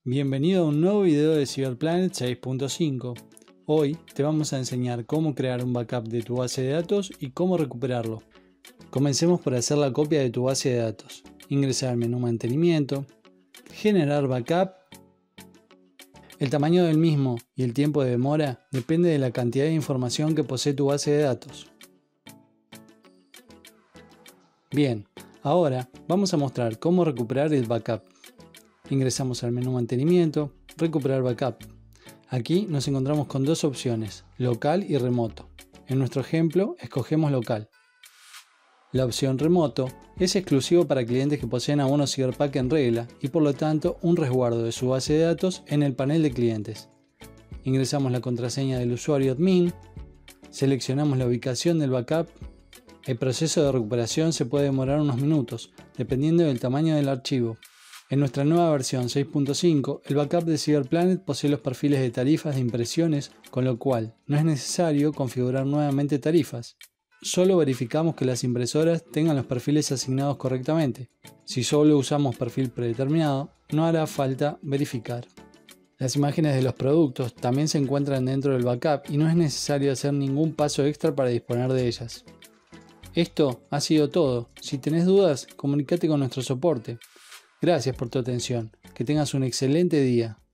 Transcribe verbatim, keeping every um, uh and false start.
Bienvenido a un nuevo video de CyberPlanet seis punto cinco. Hoy te vamos a enseñar cómo crear un backup de tu base de datos y cómo recuperarlo. Comencemos por hacer la copia de tu base de datos. Ingresar al menú Mantenimiento, Generar Backup. El tamaño del mismo y el tiempo de demora depende de la cantidad de información que posee tu base de datos. Bien, ahora vamos a mostrar cómo recuperar el backup. Ingresamos al menú Mantenimiento, Recuperar Backup. Aquí nos encontramos con dos opciones, local y remoto. En nuestro ejemplo, escogemos local. La opción remoto es exclusivo para clientes que poseen abono CyberPack en regla y por lo tanto un resguardo de su base de datos en el panel de clientes. Ingresamos la contraseña del usuario admin, seleccionamos la ubicación del backup. El proceso de recuperación se puede demorar unos minutos, dependiendo del tamaño del archivo. En nuestra nueva versión seis punto cinco, el backup de CyberPlanet posee los perfiles de tarifas de impresiones, con lo cual no es necesario configurar nuevamente tarifas. Solo verificamos que las impresoras tengan los perfiles asignados correctamente. Si solo usamos perfil predeterminado, no hará falta verificar. Las imágenes de los productos también se encuentran dentro del backup y no es necesario hacer ningún paso extra para disponer de ellas. Esto ha sido todo. Si tenés dudas, comunícate con nuestro soporte. Gracias por tu atención. Que tengas un excelente día.